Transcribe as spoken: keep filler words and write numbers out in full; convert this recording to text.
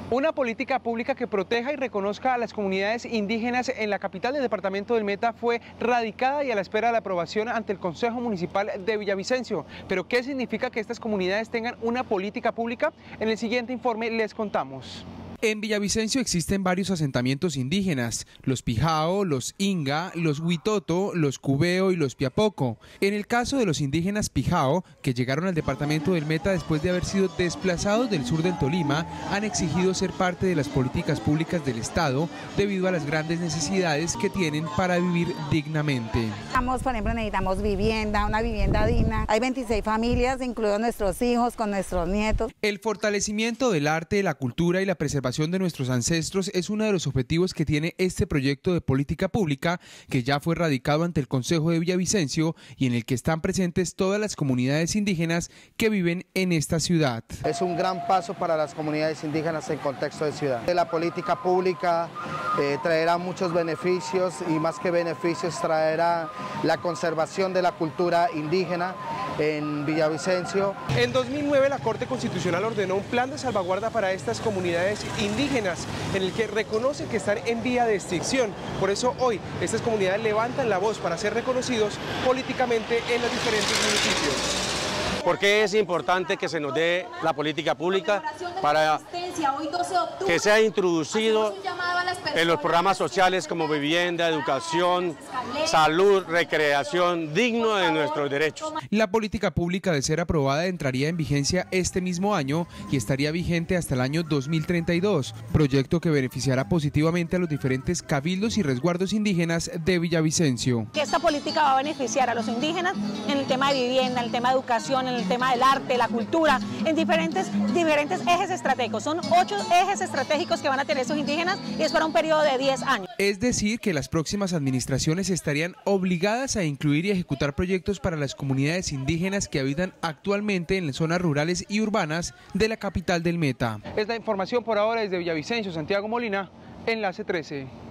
Una política pública que proteja y reconozca a las comunidades indígenas en la capital del departamento del Meta fue radicada y a la espera de la aprobación ante el Consejo Municipal de Villavicencio. Pero ¿qué significa que estas comunidades tengan una política pública? En el siguiente informe les contamos. En Villavicencio existen varios asentamientos indígenas, los Pijao, los Inga, los Huitoto, los Cubeo y los Piapoco. En el caso de los indígenas Pijao, que llegaron al departamento del Meta después de haber sido desplazados del sur del Tolima, han exigido ser parte de las políticas públicas del Estado debido a las grandes necesidades que tienen para vivir dignamente. Estamos, por ejemplo, necesitamos vivienda, una vivienda digna. Hay veintiséis familias, incluidos nuestros hijos, con nuestros nietos. El fortalecimiento del arte, la cultura y la preservación de nuestros ancestros es uno de los objetivos que tiene este proyecto de política pública que ya fue radicado ante el Consejo de Villavicencio y en el que están presentes todas las comunidades indígenas que viven en esta ciudad. Es un gran paso para las comunidades indígenas en contexto de ciudad. La política pública eh, traerá muchos beneficios y más que beneficios traerá la conservación de la cultura indígena en Villavicencio. En dos mil nueve la Corte Constitucional ordenó un plan de salvaguarda para estas comunidades indígenas en el que reconoce que están en vía de extinción. Por eso hoy estas comunidades levantan la voz para ser reconocidos políticamente en los diferentes municipios. ¿Por qué es importante que se nos dé la política pública? Para que sea introducido en los programas sociales como vivienda, educación, salud, recreación, digno de nuestros derechos. La política pública, de ser aprobada, entraría en vigencia este mismo año y estaría vigente hasta el año dos mil treinta y dos, proyecto que beneficiará positivamente a los diferentes cabildos y resguardos indígenas de Villavicencio. Que esta política va a beneficiar a los indígenas en el tema de vivienda, en el tema de educación, en el tema del arte, la cultura, en diferentes, diferentes ejes estratégicos. Son ocho ejes estratégicos que van a tener esos indígenas y es para un periodo de diez años. Es decir, que las próximas administraciones estarían obligadas a incluir y ejecutar proyectos para las comunidades indígenas que habitan actualmente en las zonas rurales y urbanas de la capital del Meta. Es la información por ahora desde Villavicencio. Santiago Molina, Enlace trece.